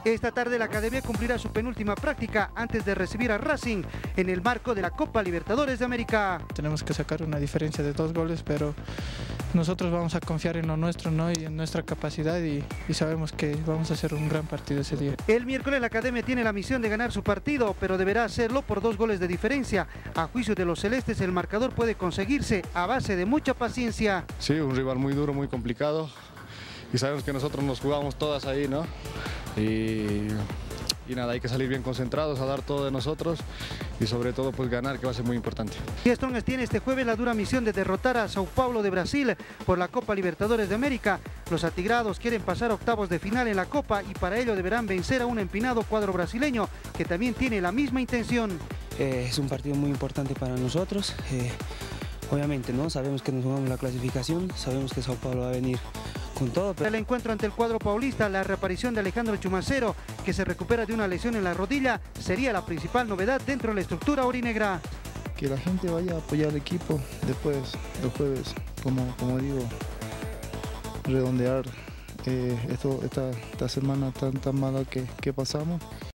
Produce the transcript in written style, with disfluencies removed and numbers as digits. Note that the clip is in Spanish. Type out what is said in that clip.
Esta tarde la academia cumplirá su penúltima práctica antes de recibir a Racing en el marco de la Copa Libertadores de América. Tenemos que sacar una diferencia de 2 goles, pero nosotros vamos a confiar en lo nuestro, ¿no? Y en nuestra capacidad y sabemos que vamos a hacer un gran partido ese día. El miércoles la academia tiene la misión de ganar su partido, pero deberá hacerlo por 2 goles de diferencia. A juicio de los celestes, el marcador puede conseguirse a base de mucha paciencia. Sí, un rival muy duro, muy complicado y sabemos que nosotros nos jugamos todas ahí, ¿no? Y nada, hay que salir bien concentrados, a dar todo de nosotros y sobre todo pues ganar, que va a ser muy importante. Y Strongest tiene este jueves la dura misión de derrotar a Sao Paulo de Brasil por la Copa Libertadores de América. Los atigrados quieren pasar a octavos de final en la Copa y para ello deberán vencer a un empinado cuadro brasileño que también tiene la misma intención. Es un partido muy importante para nosotros. Obviamente, ¿no? Sabemos que nos jugamos la clasificación, sabemos que Sao Paulo va a venir con todo. El encuentro ante el cuadro paulista, la reaparición de Alejandro Chumacero, que se recupera de una lesión en la rodilla, sería la principal novedad dentro de la estructura aurinegra. Que la gente vaya a apoyar al equipo después, los jueves, como digo, redondear esta semana tan mala que pasamos.